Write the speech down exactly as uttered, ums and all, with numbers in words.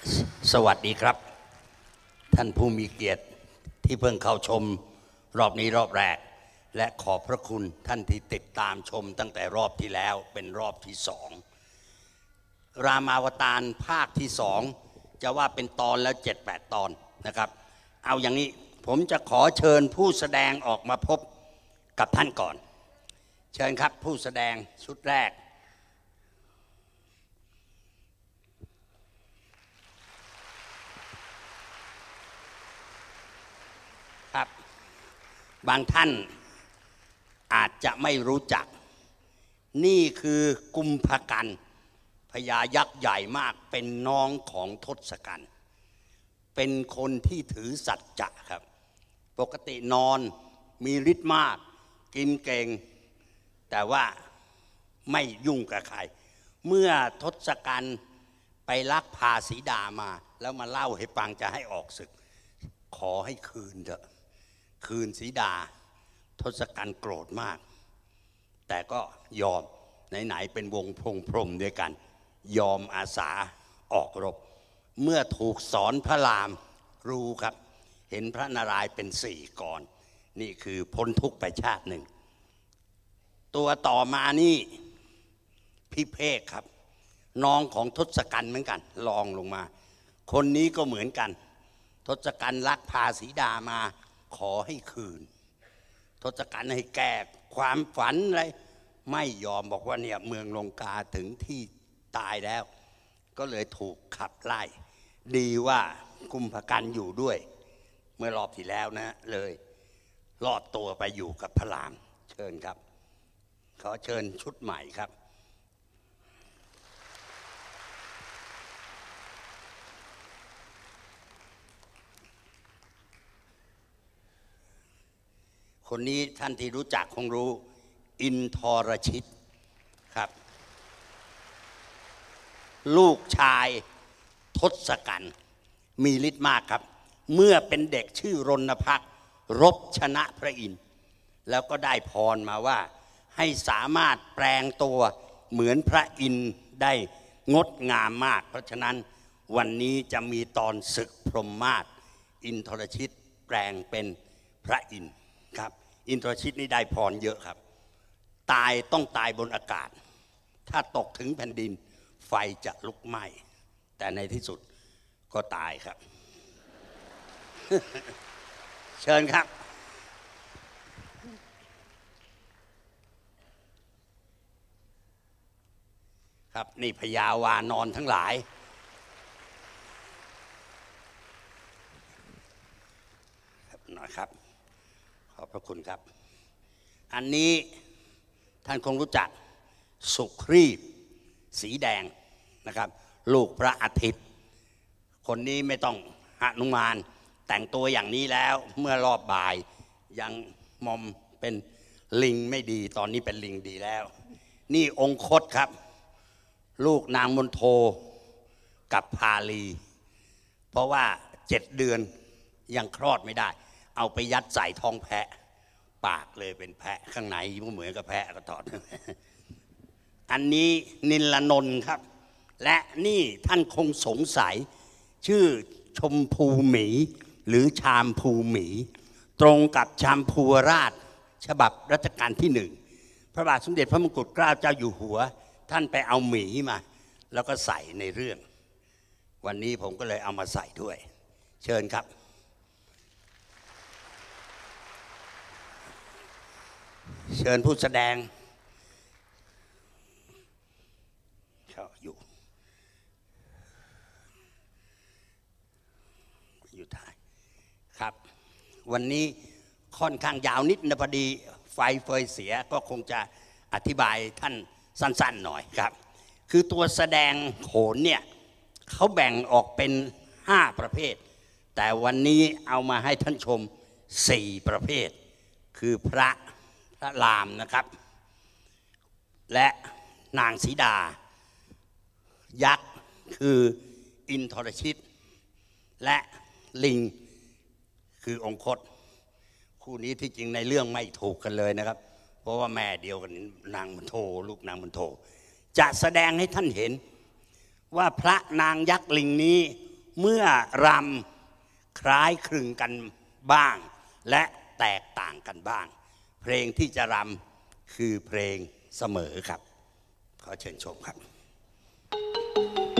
สวัสดีครับท่านผู้มีเกียรติที่เพิ่งเข้าชมรอบนี้รอบแรกและขอบพระคุณท่านที่ติดตามชมตั้งแต่รอบที่แล้วเป็นรอบที่สองรามาวตารภาคที่สองจะว่าเป็นตอนแล้วเจ็ดแปดตอนนะครับเอาอย่างนี้ผมจะขอเชิญผู้แสดงออกมาพบกับท่านก่อนเชิญครับผู้แสดงชุดแรกครับบางท่านอาจจะไม่รู้จักนี่คือกุมภกันพญายักษ์ใหญ่มากเป็นน้องของทศกัณฐ์เป็นคนที่ถือสัจจะครับปกตินอนมีฤทธิ์มากกินเก่งแต่ว่าไม่ยุ่งกับใครเมื่อทศกัณฐ์ไปลักพาสีดามาแล้วมาเล่าให้ฟังจะให้ออกศึกขอให้คืนเถอะคืนสีดาทศกัณฐ์โกรธมากแต่ก็ยอมไหนๆเป็นวงพงพรหมด้วยกันยอมอาสาออกรบเมื่อถูกสอนพระรามรู้ครับเห็นพระนารายณ์เป็นสี่กรนี่คือพ้นทุกข์ไปชาติหนึ่งตัวต่อมานี่พิเภกครับน้องของทศกัณฐ์เหมือนกันลองลงมาคนนี้ก็เหมือนกันทศกัณฐ์ลักพาสีดามาขอให้คืนทศกัณฐ์ให้แก้ความฝันอะไรไม่ยอมบอกว่าเนี่ยเมืองลงกาถึงที่ตายแล้วก็เลยถูกขับไล่ดีว่ากุมภกันอยู่ด้วยเมื่อรอบที่แล้วนะเลยรอดตัวไปอยู่กับพระรามเชิญครับขอเชิญชุดใหม่ครับคนนี้ท่านที่รู้จักคงรู้อินทรชิตครับลูกชายทศกัณฐ์มีฤทธิ์มากครับเมื่อเป็นเด็กชื่อรณพักษ์รบชนะพระอินทร์แล้วก็ได้พรมาว่าให้สามารถแปลงตัวเหมือนพระอินทร์ได้งดงามมากเพราะฉะนั้นวันนี้จะมีตอนศึกพรหมมาศอินทรชิตแปลงเป็นพระอินทร์ครับอินทรชิตนี่ได้พรเยอะครับตายต้องตายบนอากาศถ้าตกถึงแผ่นดินไฟจะลุกไหม้แต่ในที่สุดก็ตายครับ เชิญครับครับนี่พญาวานอนทั้งหลายหน่อยครับขอบพระคุณครับอันนี้ท่านคงรู้จักสุครีพสีแดงนะครับลูกพระอาทิตย์คนนี้ไม่ต้องหนุมานแต่งตัวอย่างนี้แล้วเมื่อรอบบ่ายยังมอมเป็นลิงไม่ดีตอนนี้เป็นลิงดีแล้วนี่องคตครับลูกนางมณโฑกับพาลีเพราะว่าเจ็ดเดือนยังคลอดไม่ได้เอาไปยัดใส่ท้องแพะปากเลยเป็นแพะข้างในก็เหมือนกับแพะก็ถอดอันนี้นิลนนท์ครับและนี่ท่านคงสงสัยชื่อชมพูหมีหรือชามพูหมีตรงกับชามพูราชฉบับรัชกาลที่หนึ่งพระบาทสมเด็จพระมงกุฎเกล้าเจ้าอยู่หัวท่านไปเอาหมีมาแล้วก็ใส่ในเรื่องวันนี้ผมก็เลยเอามาใส่ด้วยเชิญครับเชิญผู้แสดงเขาอยู่อยู่ท้ายครับวันนี้ค่อนข้างยาวนิดนะพอดีไฟเฟยเสียก็คงจะอธิบายท่านสั้นๆหน่อยครับคือตัวแสดงโขนเนี่ยเขาแบ่งออกเป็นห้าประเภทแต่วันนี้เอามาให้ท่านชมสี่ประเภทคือพระพระรามนะครับและนางสีดายักษ์คืออินทรชิตและลิงคือองคตคู่นี้ที่จริงในเรื่องไม่ถูกกันเลยนะครับเพราะว่าแม่เดียวกันนางมณโฑลูกนางมณโฑจะแสดงให้ท่านเห็นว่าพระนางยักษ์ลิงนี้เมื่อรำคล้ายคลึงกันบ้างและแตกต่างกันบ้างเพลงที่จะรำคือเพลงเสมอครับขอเชิญชมครับ